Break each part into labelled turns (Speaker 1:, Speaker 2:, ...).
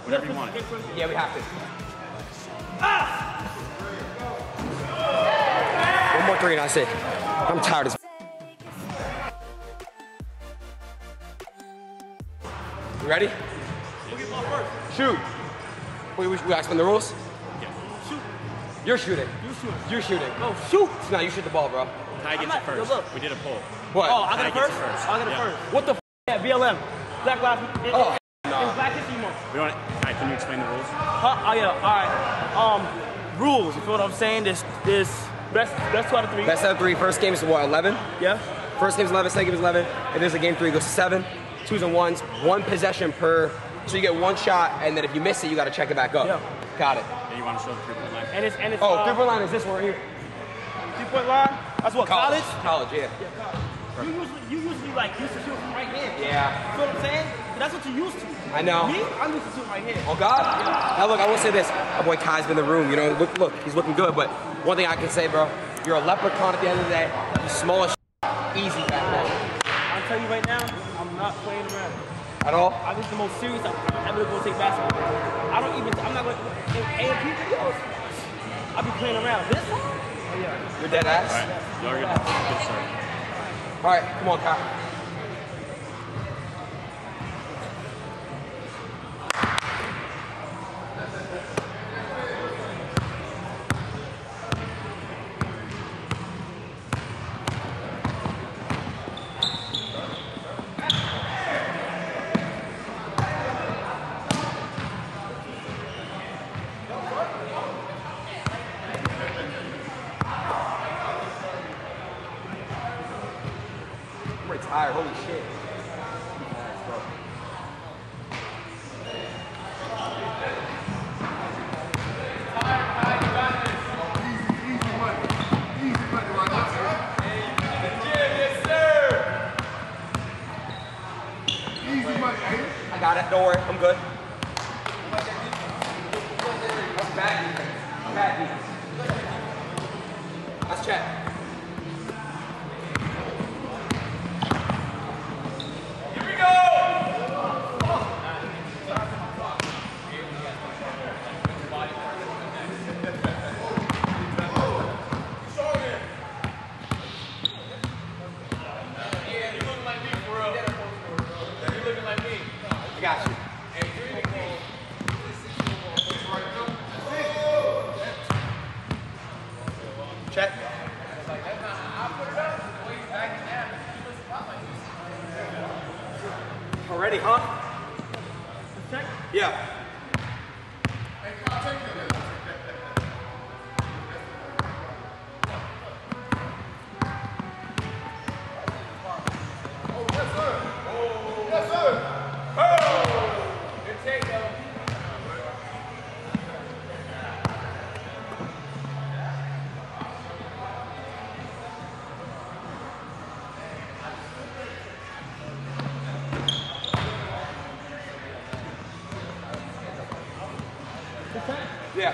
Speaker 1: Whatever you want.
Speaker 2: Yeah, we have to. One more three and that's it. I'm tired as You ready?
Speaker 1: We'll get ball first.
Speaker 2: Shoot. Wait, we asking the rules?
Speaker 1: Yeah. Shoot.
Speaker 2: You're shooting.
Speaker 1: You shooting.
Speaker 2: You're shooting.
Speaker 1: Oh, shoot.
Speaker 2: No, you shoot the ball, bro.
Speaker 1: Ty gets it first.
Speaker 3: Look.
Speaker 1: We did a poll.
Speaker 2: What?
Speaker 3: Oh, I got it
Speaker 1: Ty gets
Speaker 3: first?
Speaker 1: it first.
Speaker 3: I got it
Speaker 1: Yeah.
Speaker 3: first. What the f? Yeah, BLM. Black Lives Matter.
Speaker 2: Oh,
Speaker 3: It's Black History Month.
Speaker 1: We want. Ty, can you explain the rules?
Speaker 3: Huh? Oh, yeah. All right. Rules. You feel what I'm saying? This best 2 out of 3.
Speaker 2: Best out of 3. First game is what, 11?
Speaker 3: Yeah.
Speaker 2: First game is 11, second game is 11. If there's a game 3, it goes to 7. 2s and 1s. 1 possession per. So you get 1 shot, and then if you miss it, you got to check it back up.
Speaker 3: Yeah.
Speaker 2: Got it.
Speaker 1: And you want to show the 3-point line?
Speaker 3: And it's
Speaker 2: Oh, 3-point line is this one right here.
Speaker 3: 3-point line. That's what college.
Speaker 2: College, yeah.
Speaker 3: You usually like used to shoot from right hand.
Speaker 2: Yeah.
Speaker 3: You know what I'm saying? That's what you used to.
Speaker 2: I know.
Speaker 3: Me, I'm used to shoot right hand.
Speaker 2: Oh God! Now look, I will say this. My boy Kai's been in the room. You know, look, he's looking good. But one thing I can say, bro, you're a leprechaun at the end of the day. You're small as easy back there.
Speaker 3: I'll tell you right now, I'm not playing around.
Speaker 2: At all?
Speaker 3: I think the most serious I'm ever gonna take basketball. I'm not gonna in A&P videos. I'll be playing around. This time? Oh yeah.
Speaker 2: You're dead ass.
Speaker 1: All right. Y'all are good start.
Speaker 2: All right, come on, Kai. I'm tired, holy shit. I got it, don't worry, I'm good. That's bad defense. Bad defense. Let's check. I got you. Check. Already, huh?
Speaker 3: Check.
Speaker 2: Yeah. Yeah.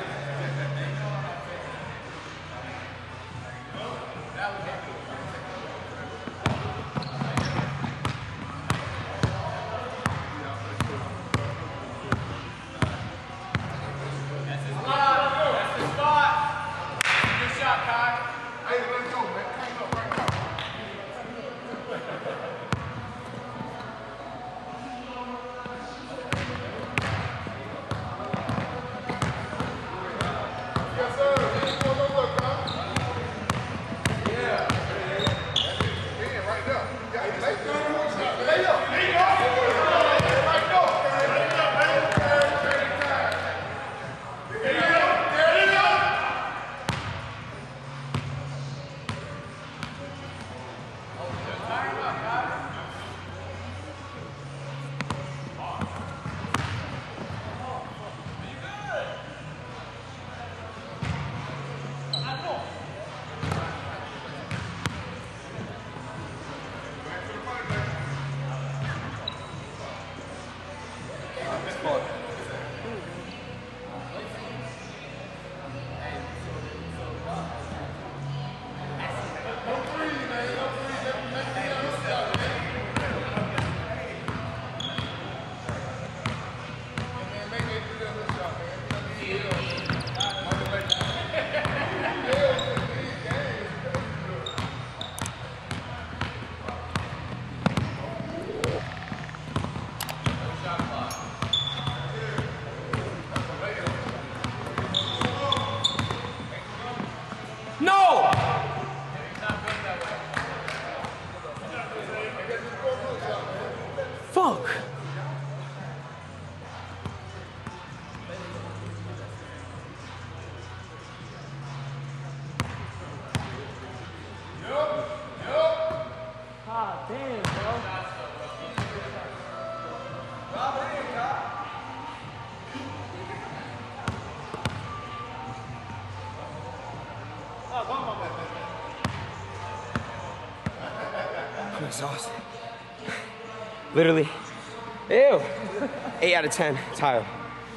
Speaker 2: sauce. Literally, ew. 8 out of 10, tired.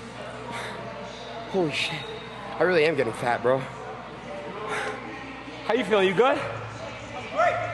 Speaker 2: Holy shit. I really am getting fat, bro. How you feeling? You good?
Speaker 3: Great.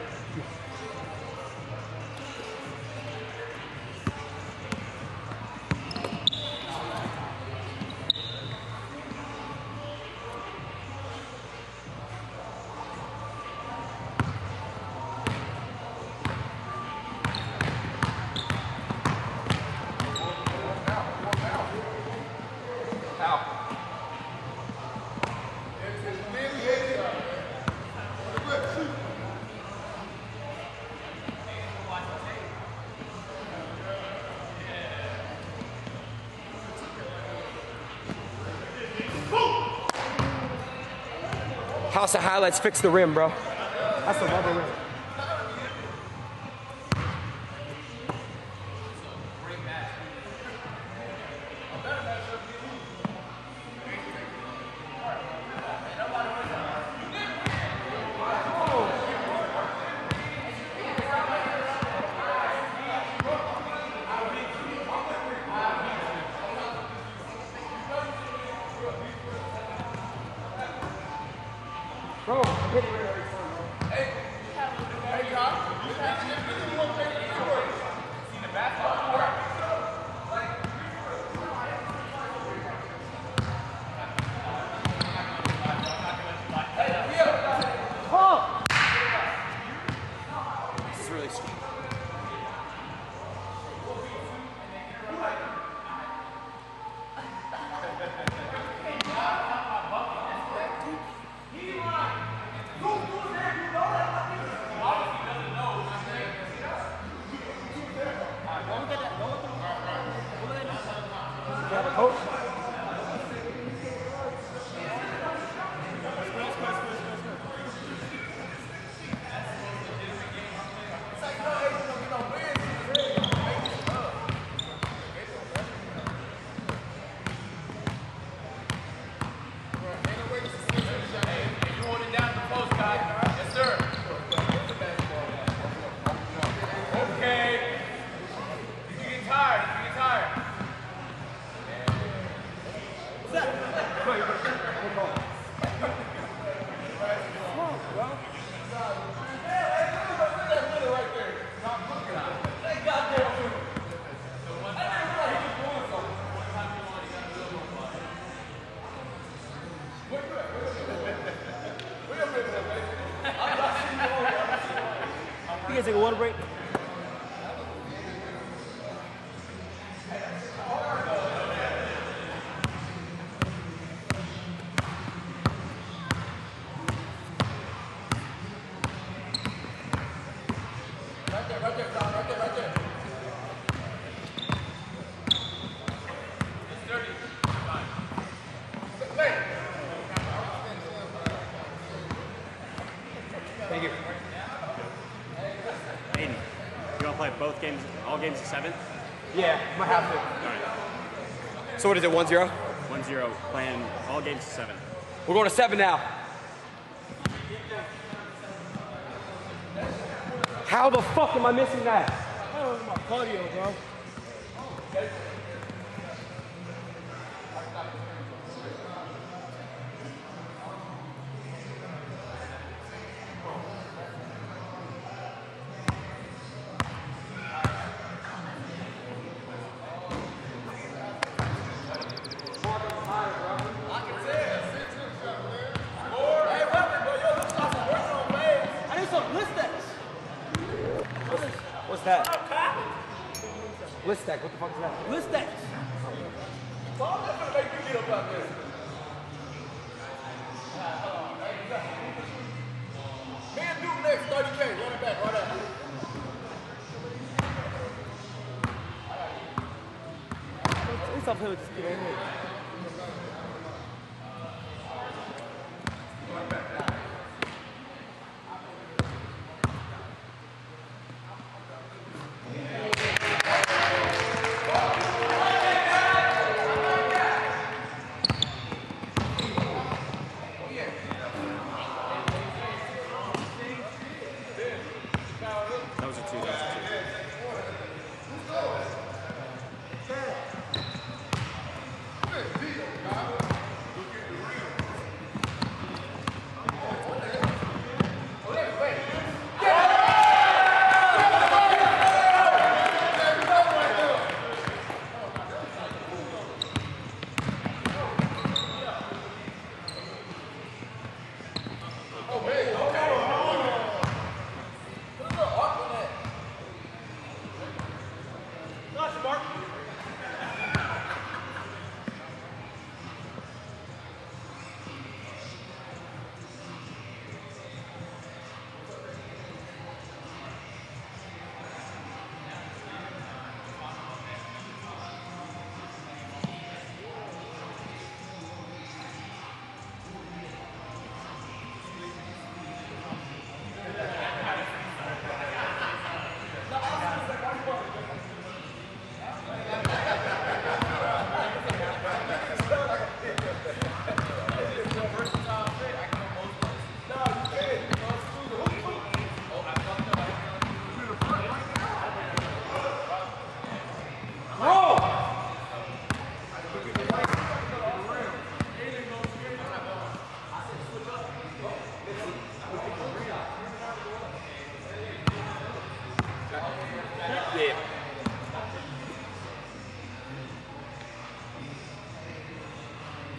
Speaker 2: House of Highlights, fix the rim, bro. That's a rubber rim. Bro, hit it. This is really strong. Coach?
Speaker 3: You guys take a water break?
Speaker 2: Thank you.
Speaker 1: Aiden, you want to play both games, all games of 7?
Speaker 2: Yeah, might have to.
Speaker 1: All right.
Speaker 2: So what is it, 1-0?
Speaker 1: 1-0, playing all games of 7.
Speaker 2: We're going to 7 now. How the fuck am I missing that?
Speaker 3: I don't know my cardio, bro. I need some blistex.
Speaker 2: What's that? Blistack, what the fuck is that?
Speaker 3: Blistex. Let's stop playing with this kid right here.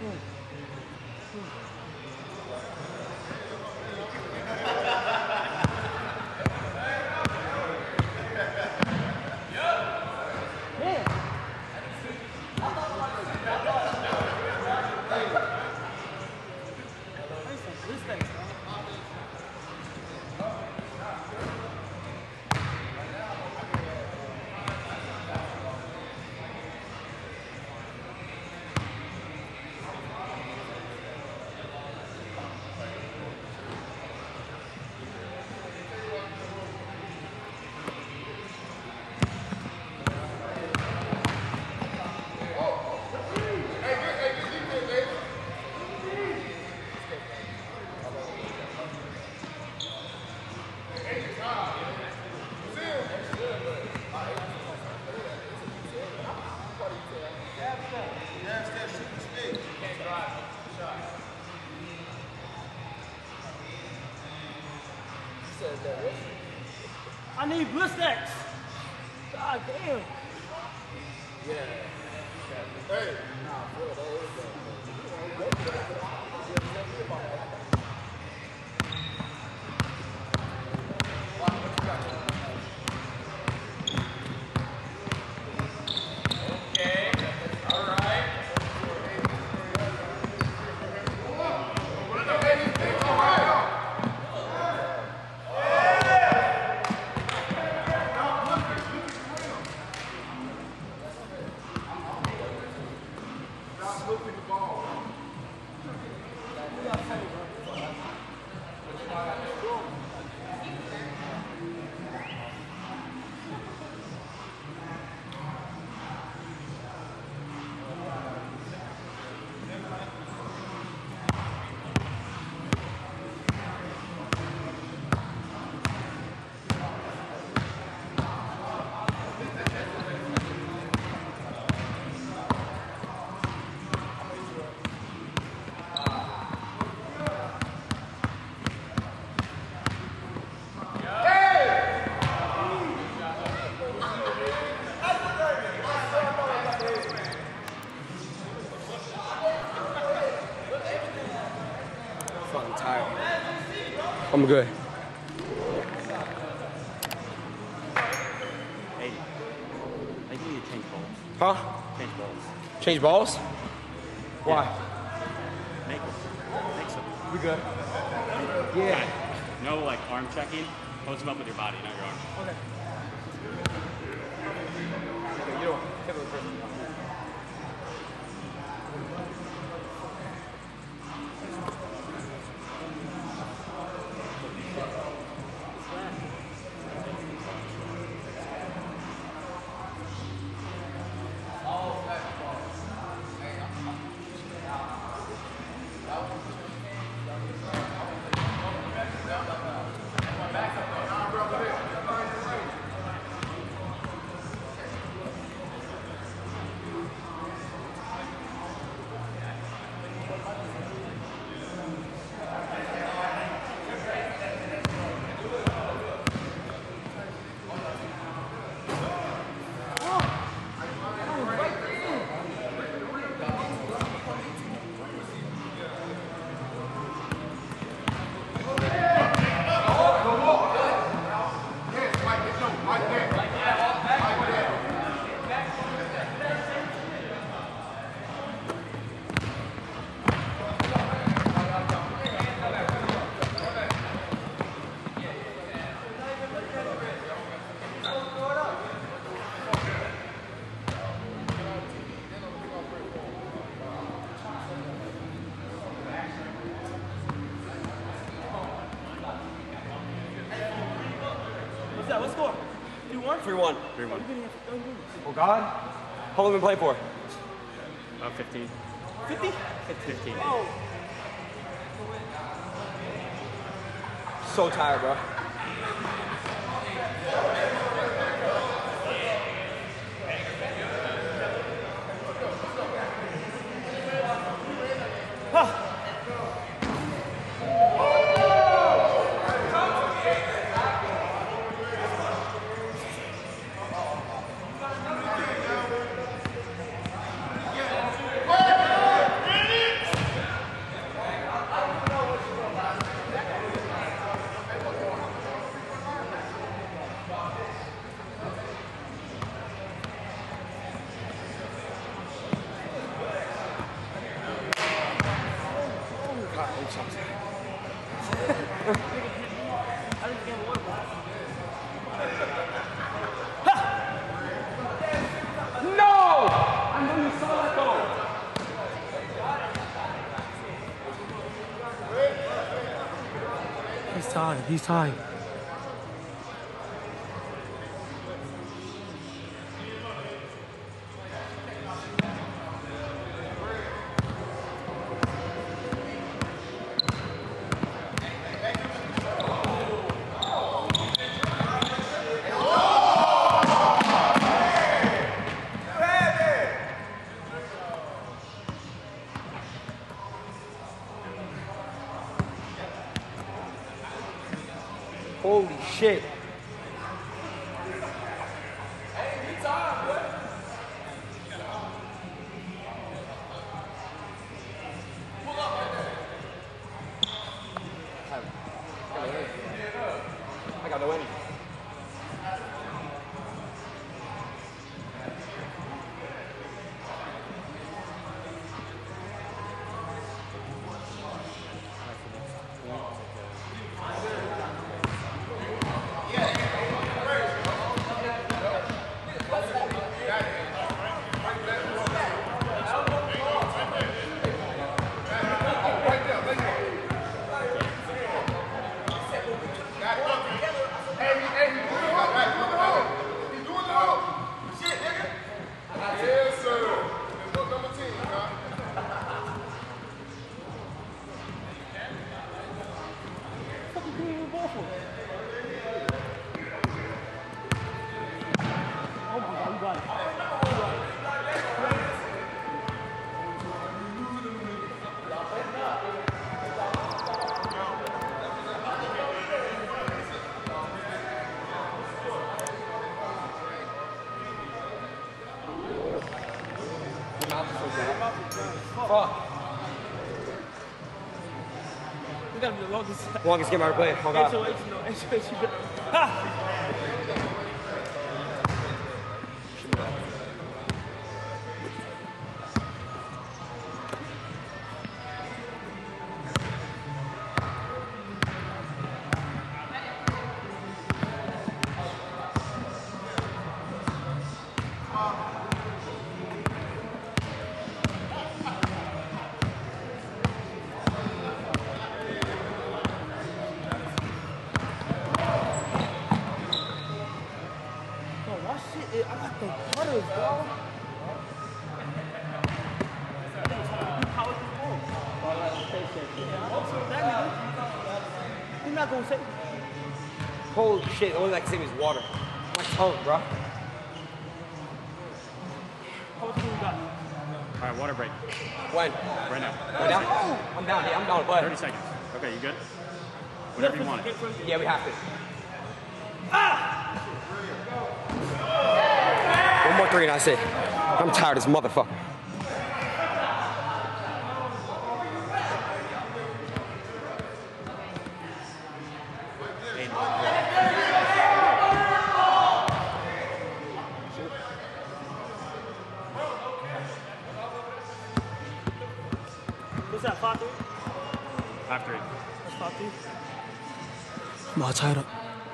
Speaker 3: I need Blistex. God damn.
Speaker 2: Fucking tired. I'm good.
Speaker 1: Hey, I think you need to change balls.
Speaker 2: Huh?
Speaker 1: Change balls.
Speaker 2: Change balls? Why?
Speaker 1: Make some.
Speaker 2: We good. Yeah.
Speaker 1: No, like arm checking. Post them up with your body, not your arm.
Speaker 2: Okay. You know what? Take a look first.
Speaker 3: What's that? What score? 2-1?
Speaker 2: 3-1.
Speaker 1: 3-1.
Speaker 2: Oh God. How long have we been playing for?
Speaker 1: About 15.
Speaker 3: 50?
Speaker 1: 15.
Speaker 3: Oh.
Speaker 2: So tired, bro. That's what I'm saying.
Speaker 3: I just gave a word.
Speaker 2: No! I know you saw that goal.
Speaker 3: He's tired. He's tired.
Speaker 2: Holy shit. I got no energy.
Speaker 3: Oh my God, you got it.
Speaker 2: Fuck.
Speaker 3: We gotta be the longest.
Speaker 2: Longest game I ever played. Oh, God.
Speaker 3: HOH, no, HOH. Ha! I got the butters, bro. He's not gonna say.
Speaker 2: Holy shit. The only thing I can save is water. My tongue, bro.
Speaker 3: How much time you got?
Speaker 1: All right, water break.
Speaker 2: When?
Speaker 1: Right now.
Speaker 2: Right now? I'm down. Yeah, I'm down to play.
Speaker 1: 30 seconds. Okay, you good? Whatever you want.
Speaker 2: Yeah, we have to. One more three and I say, I'm tired of this motherfucker.
Speaker 3: What's that, 5-3?
Speaker 1: 5-3.
Speaker 3: That's 5-3.
Speaker 4: I'm all tied up.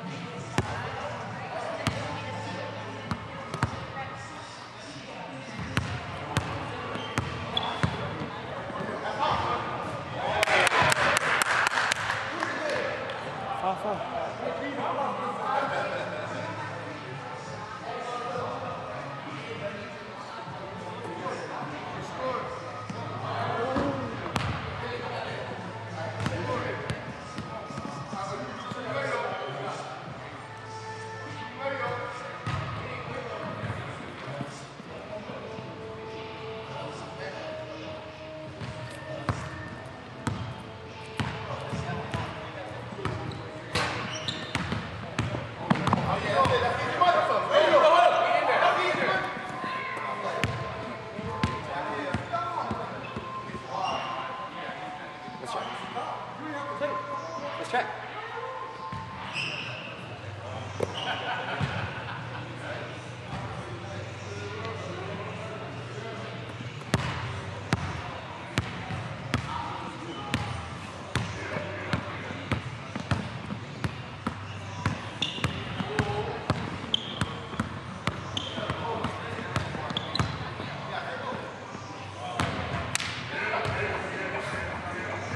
Speaker 2: Let's check.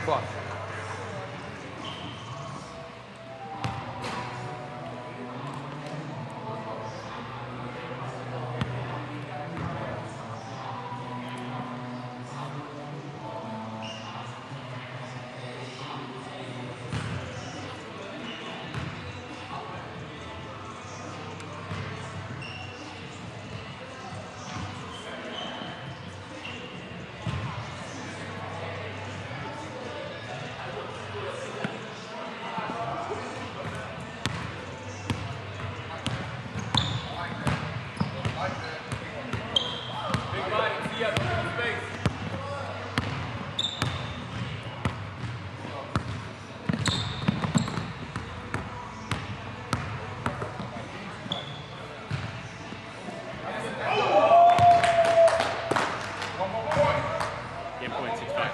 Speaker 2: Fuck.
Speaker 1: Game point 6-5.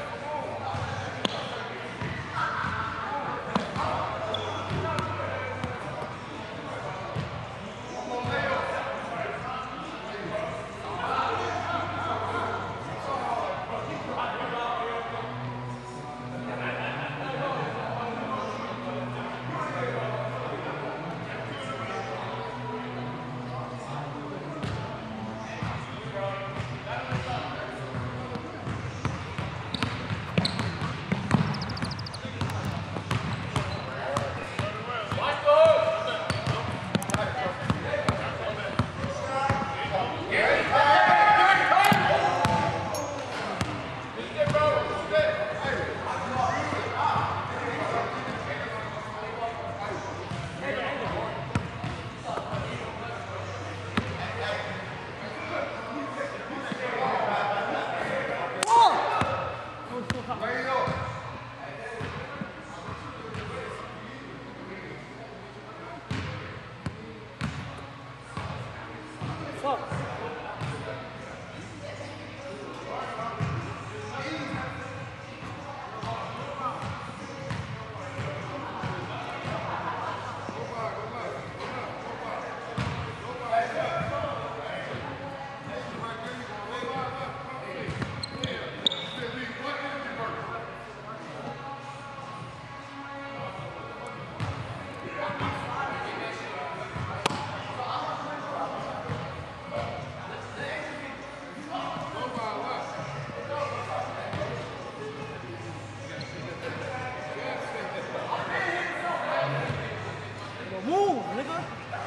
Speaker 3: Move, nigga.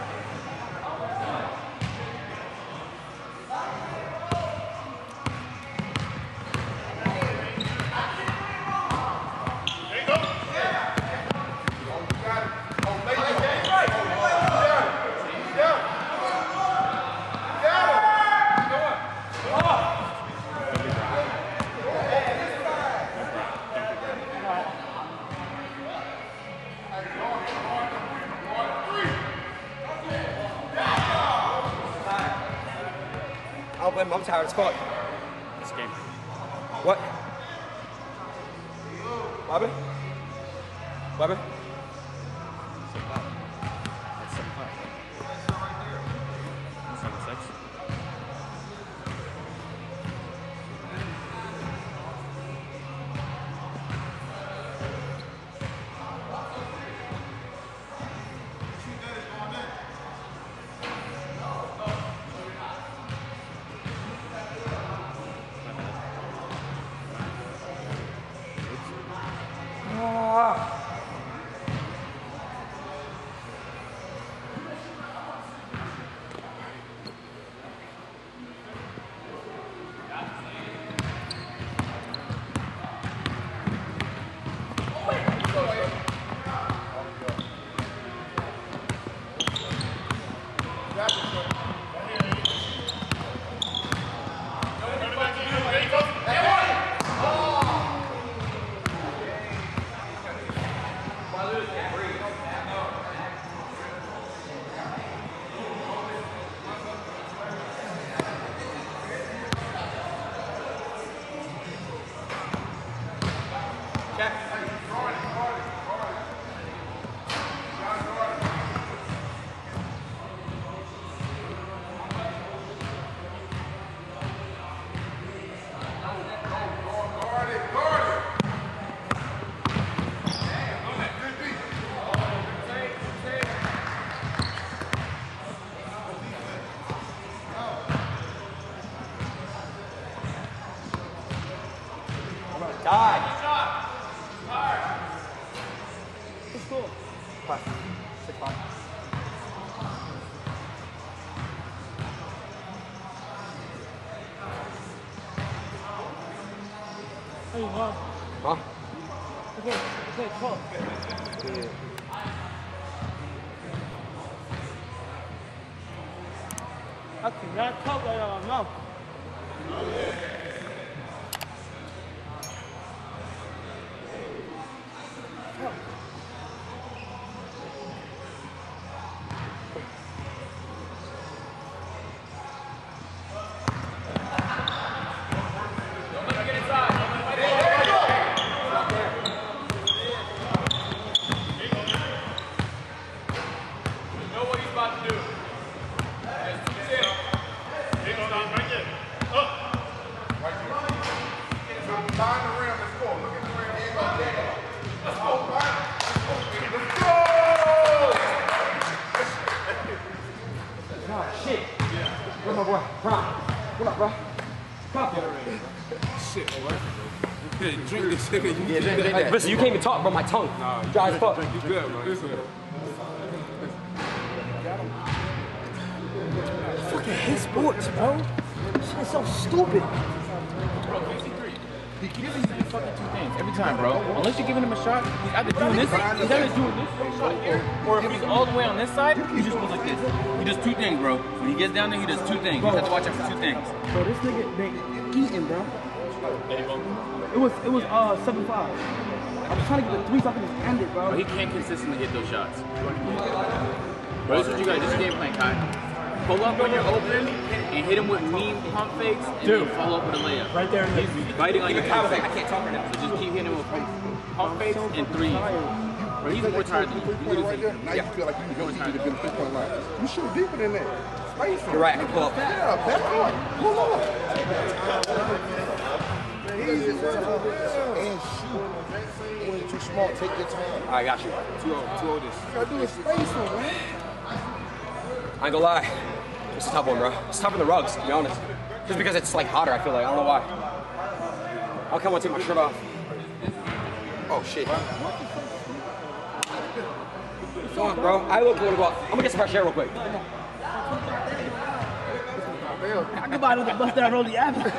Speaker 2: I'll blame him. I'm tired as fuck.
Speaker 1: This game.
Speaker 2: What? Bobby? Bobby?
Speaker 1: That's 7-5. 7-6.
Speaker 2: Die.
Speaker 3: Let's go.
Speaker 2: 5, 6, 5.
Speaker 3: There you go.
Speaker 2: Huh?
Speaker 3: Okay, close.
Speaker 2: Yeah.
Speaker 3: I cannot talk right out of my mouth.
Speaker 2: Where's my boy? Prime. What up, bro?
Speaker 5: Shit, boy. Hey, drink this shit. You
Speaker 2: Yeah, drink that. Listen, you can't even talk, bro. My tongue. Dry as fuck.
Speaker 5: You good, bro. Listen.
Speaker 3: Fucking hate sports, bro. This shit is so stupid.
Speaker 6: He gives you fucking two things every time, bro. Unless you're giving him a shot, he's either doing this, shot here, or if he's all the way on this side, he just goes like this. He does two things, bro. When he gets down there, he does two things. You have to watch out for two things.
Speaker 3: Bro, this nigga, they eating, bro. It was 7-5. I was trying to get the 3 so I could just end it,
Speaker 6: Bro,
Speaker 3: bro.
Speaker 6: he can't consistently hit those shots. Bro, this is what you got. This is game plan, Kai. Pull up when you're open and hit him with mean pump fakes and then follow up with a layup.
Speaker 3: Right there in the
Speaker 6: He's biting on your
Speaker 2: I
Speaker 6: face.
Speaker 2: can't talk right now.
Speaker 6: So just keep hitting him with pump fakes and threes. Bro, he's more tired than you. You
Speaker 5: Right there.
Speaker 6: literally
Speaker 5: Now you feel like you going to get a 3-point line. You shoot deeper than that. Space him.
Speaker 2: You're right. I can pull up.
Speaker 5: Yeah, back on. Pull up. Easy, bro. And shoot. When you're too small, take your time.
Speaker 2: All right, got you.
Speaker 5: 2-0 this. You gotta do is space him, man.
Speaker 2: I ain't gonna lie. It's a tough one, bro. It's tougher than the rugs, to be honest. Just because it's like hotter, I feel like. I don't know why. I'll come and take my shirt off. Oh, shit. Fuck, bro. I look going to go out. I'm gonna get some fresh air real quick.
Speaker 3: I could buy another bust down Rolly Avenue.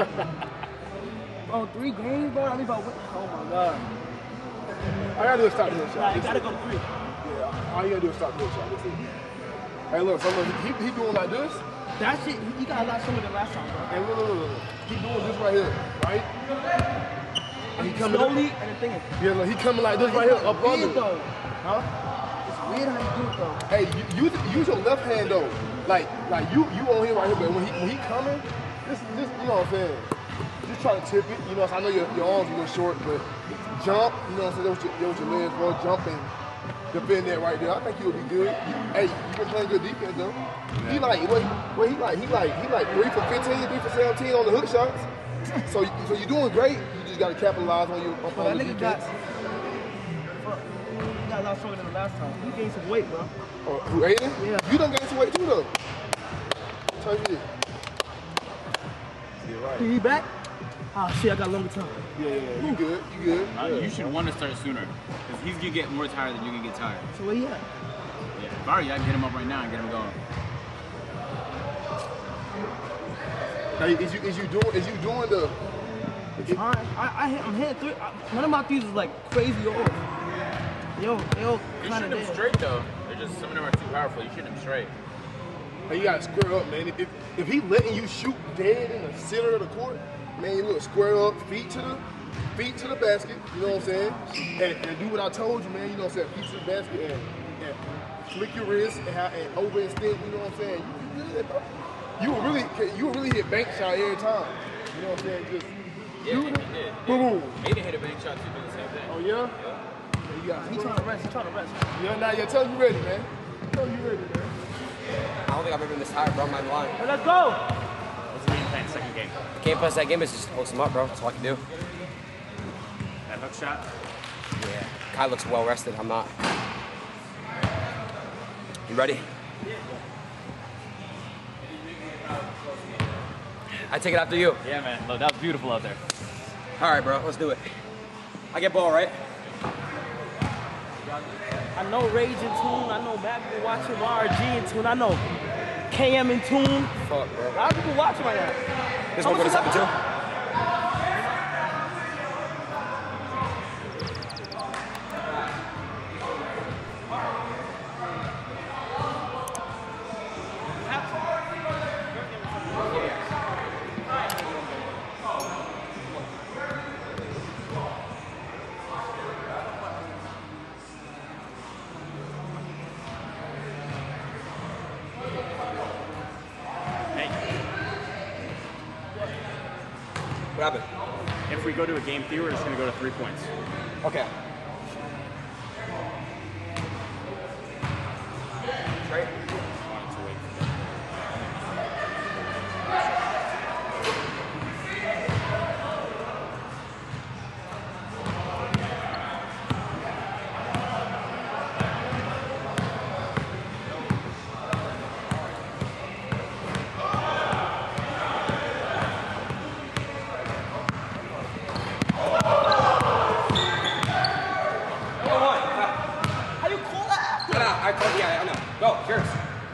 Speaker 3: Bro, 3 games, bro. I mean, oh my god.
Speaker 5: All you gotta do is stop the shot.
Speaker 3: Nah, you gotta go 3.
Speaker 5: Yeah, all you gotta do is stop the shot. That's it. Hey, look, so look, he doing like this.
Speaker 3: That shit, he got a lot stronger than last time, bro.
Speaker 5: And look. He doing this right here, right? And he coming
Speaker 3: Slowly, and the thing is,
Speaker 5: Yeah, look, he coming like this right here, up
Speaker 3: weird
Speaker 5: under.
Speaker 3: though.
Speaker 5: Huh?
Speaker 3: It's weird how you do it though.
Speaker 5: Hey, use your left hand though. Like you on here right here, but when he coming, just you know what I'm saying. Just try to tip it. You know, I know your arms a little short, but jump. You know what I'm saying. That was your legs, bro. Jumping, defend that right there. I think you'll be good. Hey, you been playing good defense though. He like 3 for 15, 3 for 17 on the hook shots. So you're doing great. You just gotta capitalize on your
Speaker 3: That
Speaker 5: on the
Speaker 3: nigga got,
Speaker 5: defense.
Speaker 3: he got a lot stronger than the last time. He gained some weight, bro.
Speaker 5: Oh, who, Aiden?
Speaker 3: Yeah.
Speaker 5: You done gained some weight too though. Tell you this. You're right.
Speaker 3: He back? Ah, shit, I got longer time.
Speaker 5: Yeah, you good, you good.
Speaker 6: You should want to start sooner. Because he's going to get more tired than you can get tired.
Speaker 3: So where he at?
Speaker 6: Yeah. If I were you, I'd get him up right now and get him going.
Speaker 5: Now, is you doing the?
Speaker 3: I'm hitting 3. None of my threes is like crazy off. Yo, they all
Speaker 6: You
Speaker 3: kind
Speaker 6: shoot
Speaker 3: of
Speaker 6: them
Speaker 3: dead.
Speaker 6: straight though. They're just, some of them are too powerful. You shoot them straight.
Speaker 5: Hey, you gotta square up, man. If he letting you shoot dead in the center of the court, man, you look square up, feet to the basket. You know what I'm saying? And do what I told you, man. You know what I'm saying? Feet to the basket and flick your wrist and overextend. You know what I'm saying? You good, bro. You will really hit bank shot every time. You know what I'm saying? Just
Speaker 6: Yeah, he did.
Speaker 5: boom.
Speaker 6: Aiden hit a bank shot too, doing the same thing.
Speaker 5: Oh yeah? You got
Speaker 3: He trying to rest. He trying to rest.
Speaker 5: Yeah, now you tell you ready, man. Tell you ready, man.
Speaker 2: I don't think I've ever been this tired, bro. I'm not lying.
Speaker 3: Hey, let's go.
Speaker 1: What's the game plan? Second game.
Speaker 2: Game plus that game is just post him up, bro. That's all I can do.
Speaker 1: That hook shot.
Speaker 2: Yeah. Kai looks well rested. I'm not. You ready? I take it after you.
Speaker 1: Yeah, man. Look, that was beautiful out there.
Speaker 2: All right, bro, let's do it. I get ball, right?
Speaker 3: I know Rage in tune. I know Matt been watching YRG in tune. I know KM in tune.
Speaker 2: Fuck, bro.
Speaker 3: A lot of people watching right now.
Speaker 2: This one go to 7-2? What happened?
Speaker 1: If we go to a game 3, we're just going to go to 3 points.
Speaker 2: Okay. Right?
Speaker 1: I wanted to wait for that.
Speaker 3: How you call that?
Speaker 2: Yeah, I know. Go, yours.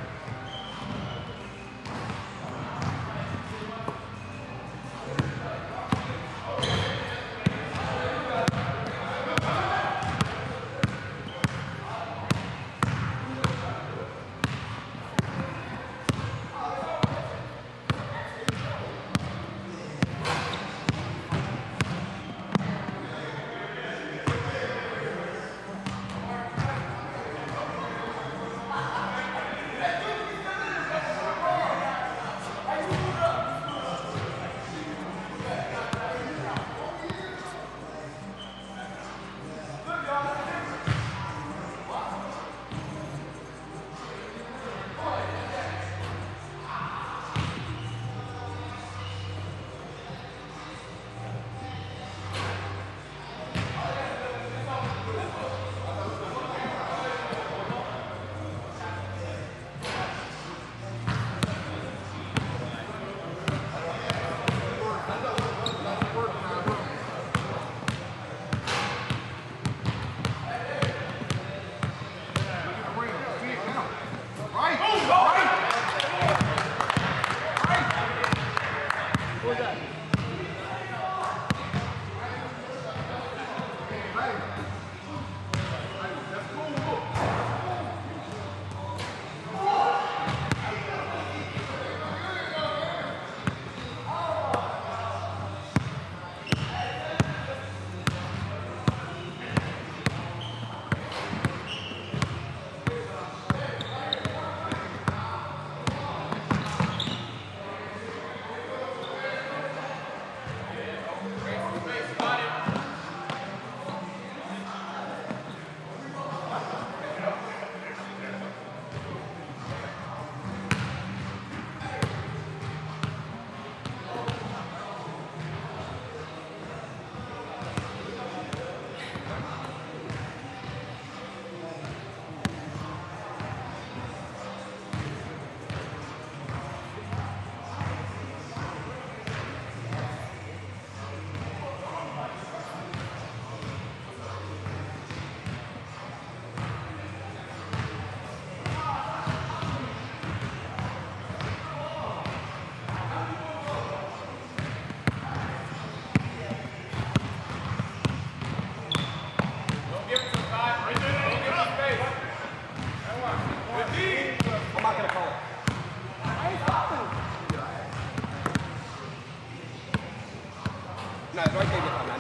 Speaker 2: No, it's right there, man.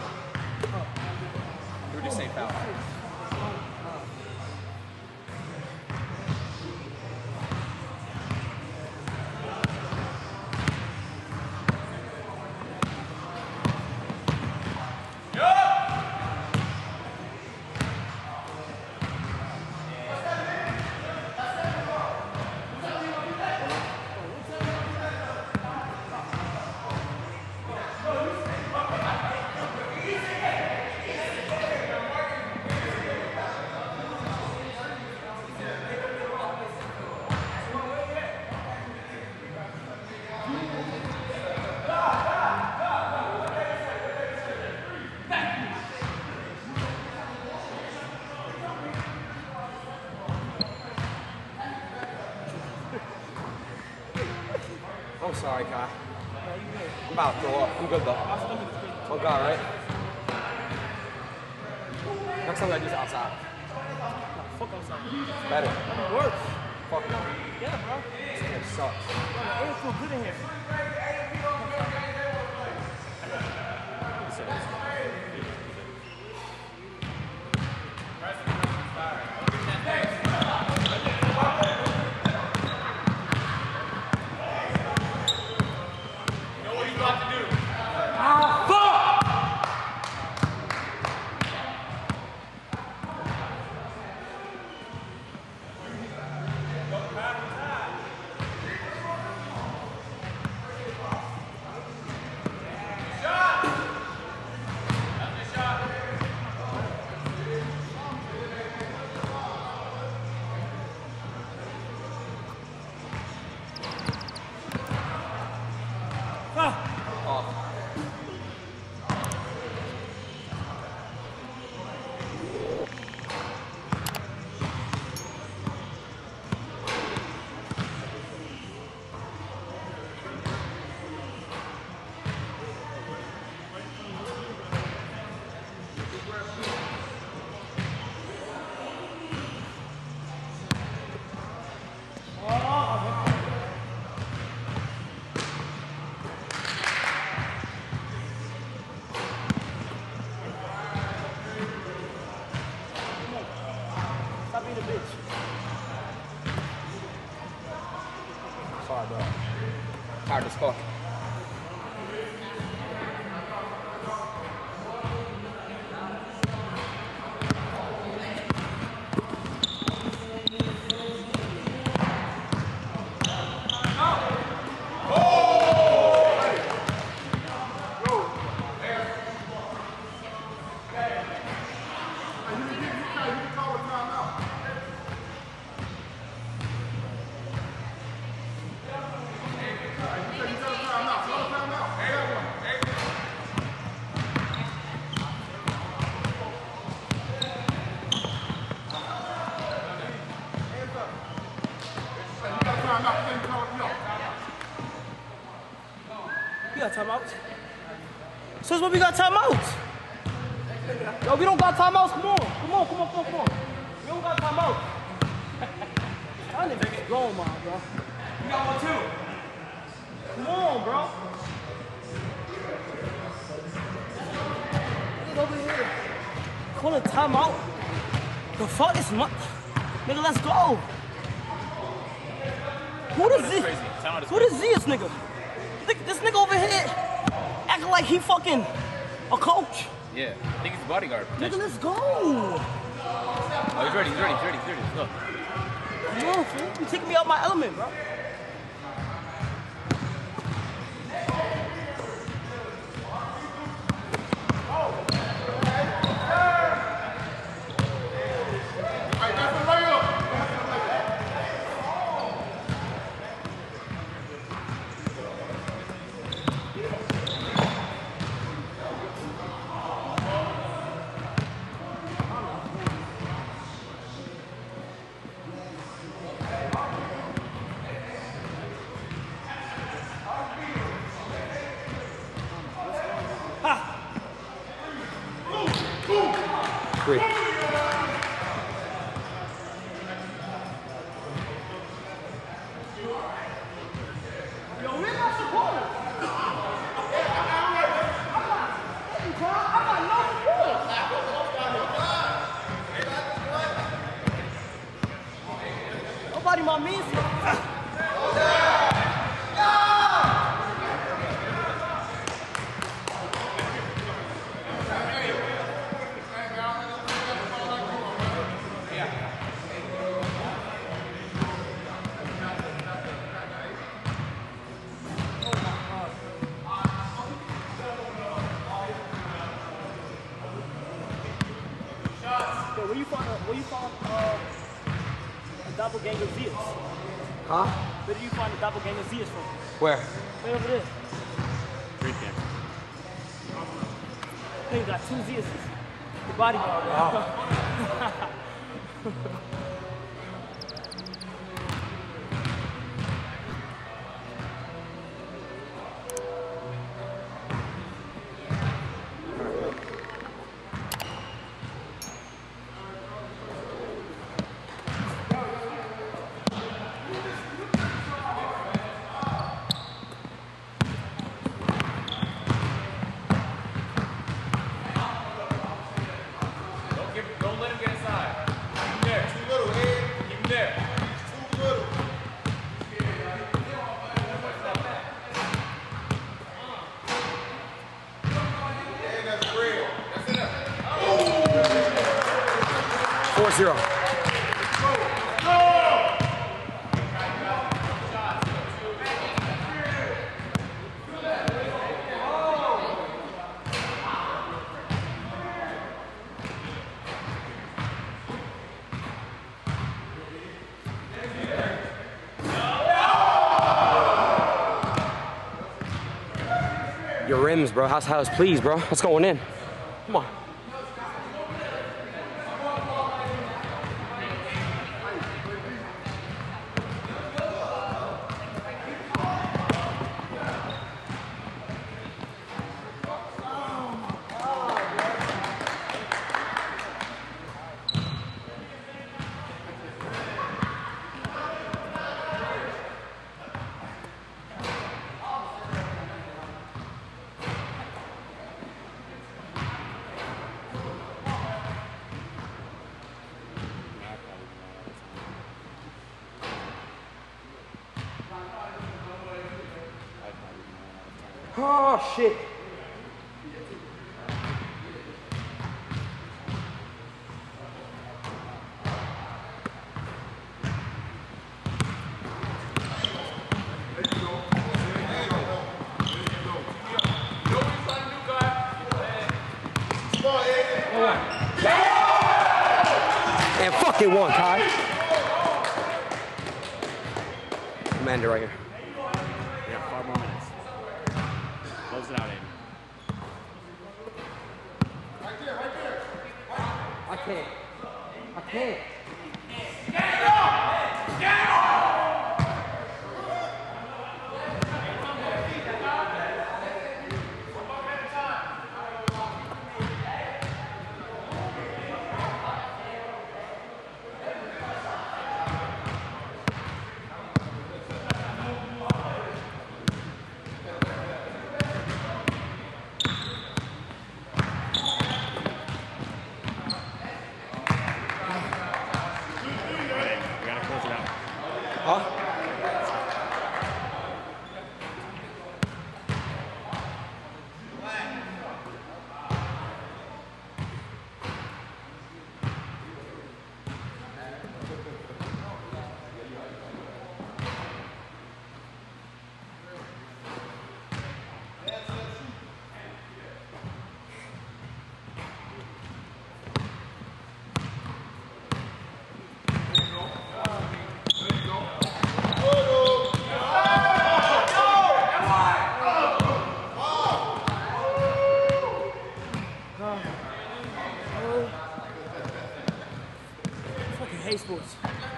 Speaker 2: You were just saying foul. sorry, Kai.
Speaker 3: No, you good.
Speaker 2: I'm about to throw up. I'm good though.
Speaker 3: My stomach is crazy.
Speaker 2: Oh God, right? Next time I gotta do this outside.
Speaker 3: Fuck outside.
Speaker 2: Better.
Speaker 3: It works.
Speaker 2: Fuck no.
Speaker 3: Yeah, bro.
Speaker 2: This game sucks.
Speaker 3: Bro, the air feels good in here. Stop being a bitch.
Speaker 2: Sorry, bro. Tired as fuck.
Speaker 3: We got timeout. Since when we got timeouts? Yo, we don't got timeouts. Come on. Come on, come on, come on, come on. We don't got timeouts. That nigga's grown, man, bro. You got one too. Come on, bro. Get over here. Call a timeout. The fuck is my... Nigga, let's go. Who the Z? Who the Z is, nigga? This nigga over here acting like he fucking a coach.
Speaker 6: Yeah, I think he's a bodyguard.
Speaker 3: Nigga, let's go.
Speaker 6: Oh, he's ready, he's ready, he's ready, he's ready. Let's go.
Speaker 3: Come on, fool. You taking me out my element, bro.
Speaker 2: Three.
Speaker 3: Nobody my means. Where you found a doppelganger Zeus?
Speaker 2: Huh?
Speaker 3: Where did you find the doppelganger Zeus from?
Speaker 2: Where?
Speaker 3: Right over there.
Speaker 1: Street camp.
Speaker 3: Hey, you got two Zeuses. The bodyguard.
Speaker 2: Wow. 4-0. Your rims, bro. House, please, bro. What's going in? Come on. Oh, shit. And fucking one, Kai. Commander right here.
Speaker 1: We got 5 more minutes. Close it out, Aiden.
Speaker 2: I can't.
Speaker 3: hate sports.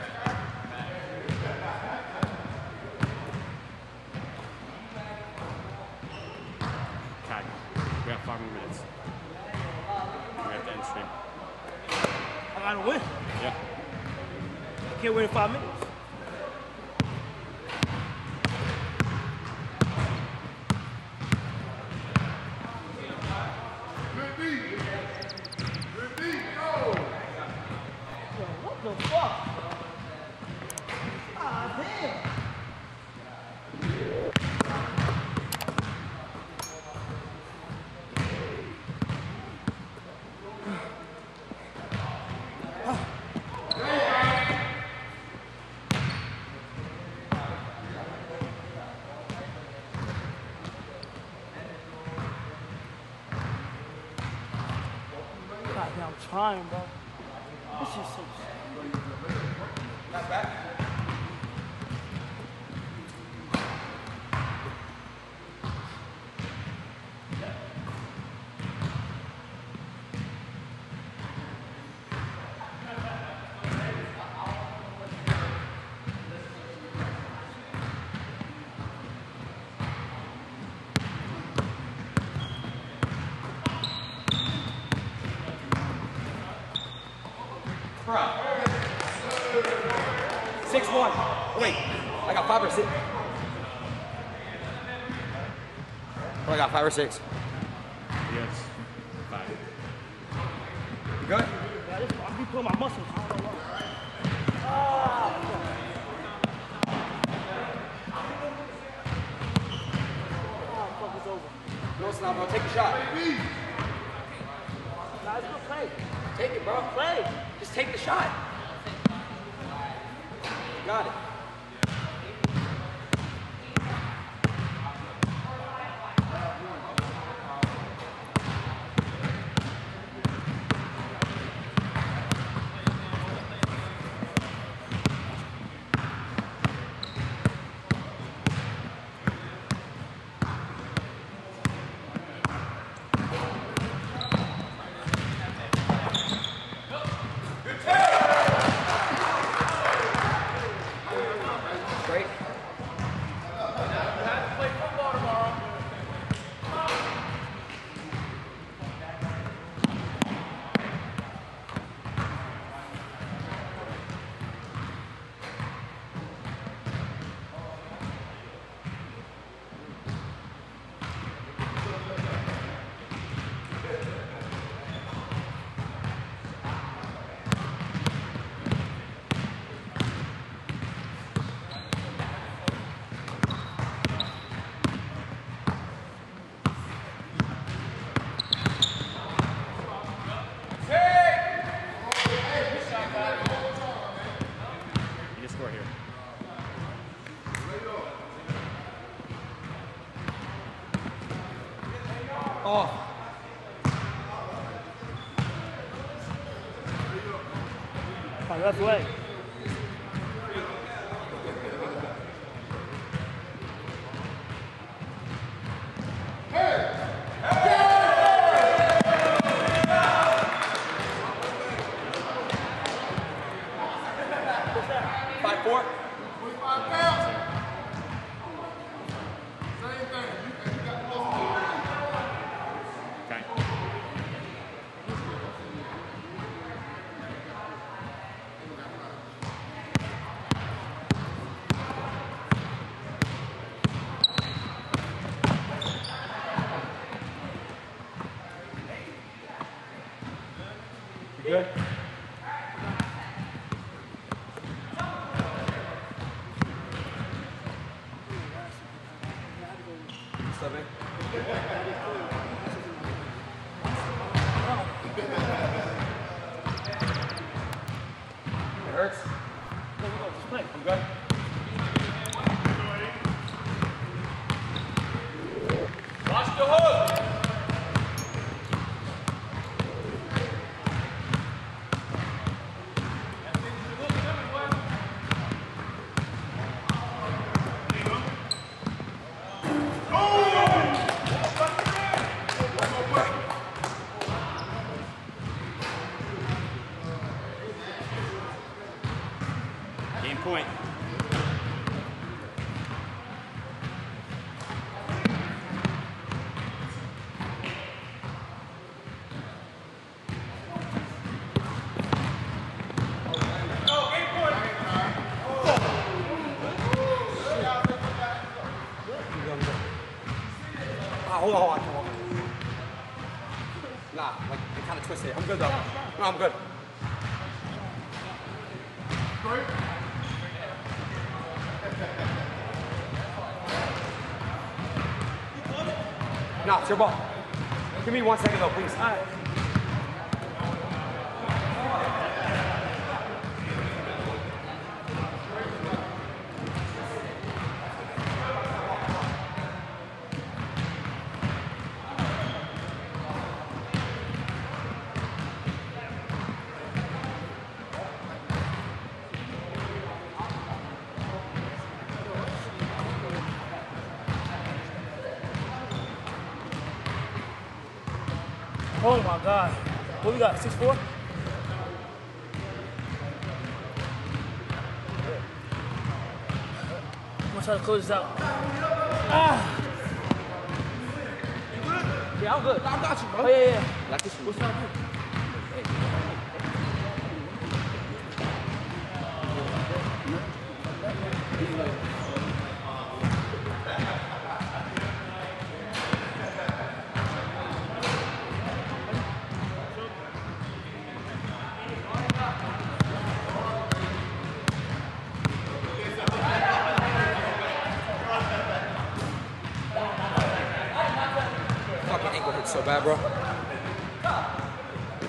Speaker 1: Tag. We have 5 more minutes. We have to end stream.
Speaker 3: I gotta win.
Speaker 1: Yeah.
Speaker 3: I can't win in 5 minutes. What the fuck? Ah, damn. Goddamn, I'm trying, bro. This is so
Speaker 2: Bro. 6-1. Wait, I got 5 or 6. Bro, I got 5 or 6.
Speaker 1: Yes. 5.
Speaker 2: You good?
Speaker 3: Yeah, this, I be pulling my muscles. I don't know why. Ah, fuck is over.
Speaker 2: No, it's not, bro. Take a shot. Take it, bro.
Speaker 3: Play.
Speaker 2: Just take the shot. Got it. Great.
Speaker 1: You just score here.
Speaker 2: Oh.
Speaker 3: On left leg.
Speaker 2: Five, four.
Speaker 1: Okay.
Speaker 2: Good. Step in. It hurts.
Speaker 3: Just play.
Speaker 2: I'm good.
Speaker 6: Watch the hook.
Speaker 1: Game point.
Speaker 2: Hold on. Nah, like, it kind of twisted. I'm good, though. No, I'm good. No, it's your ball. Give me 1 second, though, please. All right.
Speaker 3: Oh my God. What we got? 6'4"? I'm gonna try to close this out. Ah! Yeah, I'm good. I got you, bro. Oh, yeah.
Speaker 2: Like this.
Speaker 3: What's up?
Speaker 2: Fucking ankle hurts so bad, bro.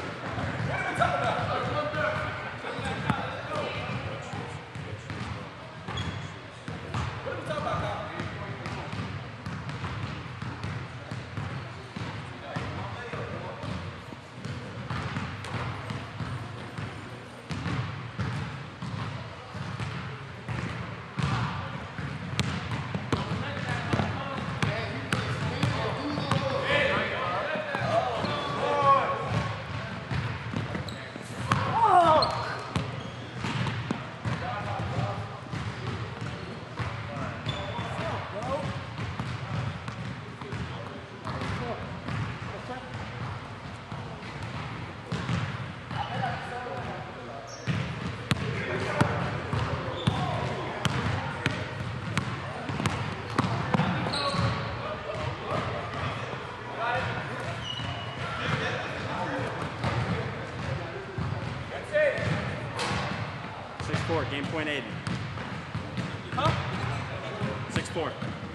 Speaker 1: 6-4, game point Aiden.
Speaker 3: Huh?
Speaker 1: 6-4.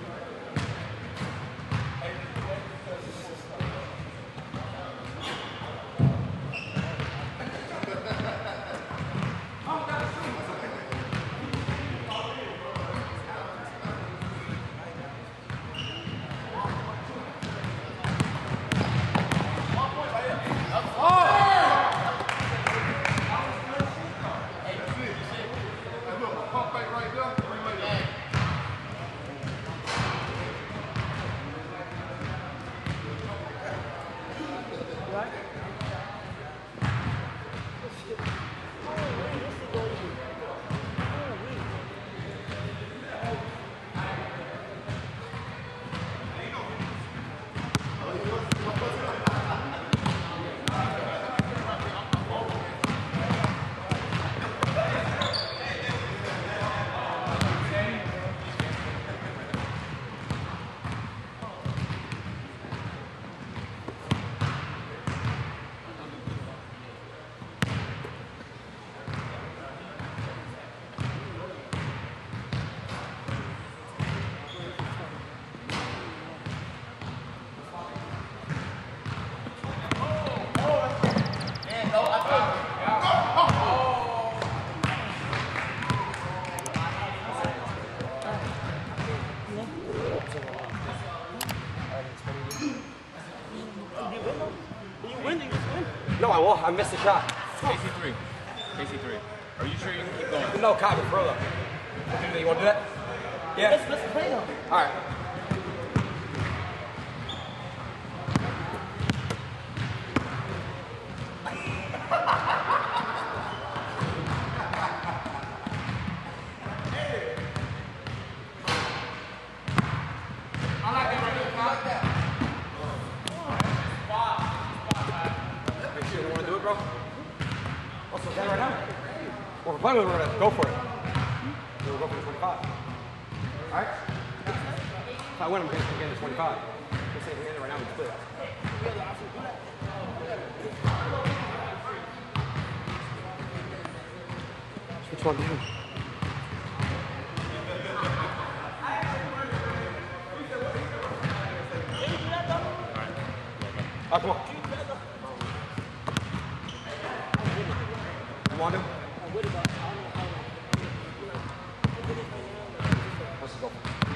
Speaker 2: No, I won't. I missed the shot.
Speaker 6: AC3. AC3. Are you sure you can keep going?
Speaker 2: No, copy, for real though. You want to do that? Yeah.
Speaker 3: Let's play though.
Speaker 2: All right. You want to do it, bro? Also, is that right now? Well, finally, we're gonna go for it. We'll go for the 25. All right? If I win, I'm getting the 25. Let's say if we end it right now, we split. Which one, dude? Oh, come on. You want to? Let's go.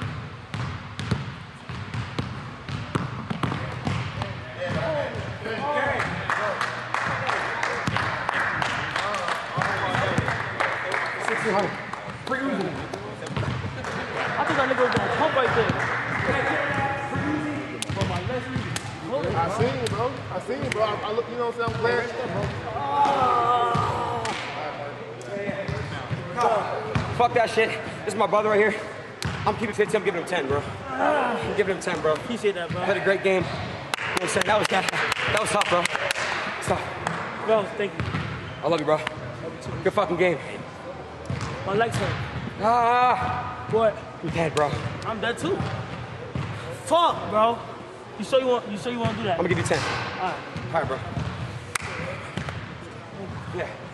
Speaker 3: I think that nigga was gonna pump right there. From my left knee.
Speaker 5: I seen you, bro. I seen you, bro. I look, you know what I'm saying? I'm glad.
Speaker 2: Fuck that shit. This is my brother right here. I'm keeping 50. I'm giving him 10, bro. I'm giving him 10, bro.
Speaker 3: Appreciate that, bro.
Speaker 2: Had a great game. You know what I'm saying? That was tough, bro. It's tough.
Speaker 3: Bro, thank you.
Speaker 2: I love you, bro. Good fucking game.
Speaker 3: My legs hurt.
Speaker 2: Ah,
Speaker 3: What?
Speaker 2: I'm dead, bro.
Speaker 3: I'm dead too. Fuck, bro. You sure you want to do that?
Speaker 2: I'm gonna give you 10.
Speaker 3: All right.
Speaker 2: All right, bro. Yeah.